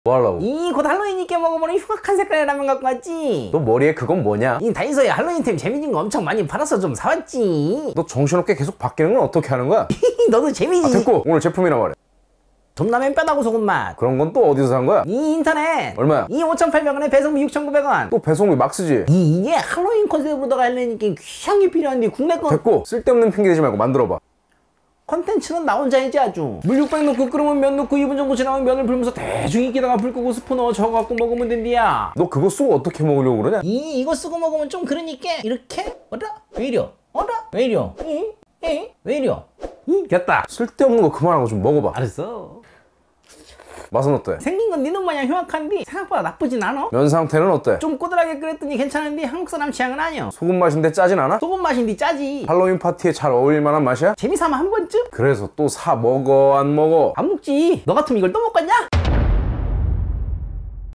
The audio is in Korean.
뭐 하려고? 이 곧 할로윈이께 먹어보는 흉악한 색깔의 라면 갖고 왔지. 너 머리에 그건 뭐냐? 이 다이소에 할로윈템 재미진 거 엄청 많이 팔아서 좀 사왔지. 너 정신없게 계속 바뀌는 건 어떻게 하는 거야? 너도 재미지. 됐고 오늘 제품이란 말이야. 돈라면 뼈다구 소금 맛. 그런 건 또 어디서 산 거야? 이 인터넷. 얼마야? 이 5,800원에 배송비 6,900원. 또 배송비 막 쓰지? 이게 할로윈 컨셉으로다가 하려니까 귀향이 필요한데 국내 거. 됐고 쓸데없는 핑계 대지 말고 만들어봐. 컨텐츠는 나 혼자이지 아주. 물 600 넣고 끓으면 면 넣고 2분 정도 지나면 면을 불면서 대충 익히다가 불 끄고 스푼 넣어 저어갖고 먹으면 된디야. 너 그거 쓰고 어떻게 먹으려고 그러냐? 이거 쓰고 먹으면 좀 그러니까 이렇게 어라? 왜 이려? 어라? 왜 이려? 왜 이려? 됐다. 쓸데없는 거 그만하고 좀 먹어봐. 알았어. 맛은 어때? 생긴 건 니는 마냥 흉악한데 생각보다 나쁘진 않아. 면 상태는 어때? 좀 꼬들하게 끓였더니 괜찮은데 한국 사람 취향은 아니야. 소금 맛인데 짜진 않아? 소금 맛인데 짜지. 할로윈 파티에 잘 어울릴 만한 맛이야? 재미삼아 한 번쯤? 그래서 또 사 먹어 안 먹어? 안 먹지. 너 같으면 이걸 또 먹겠냐?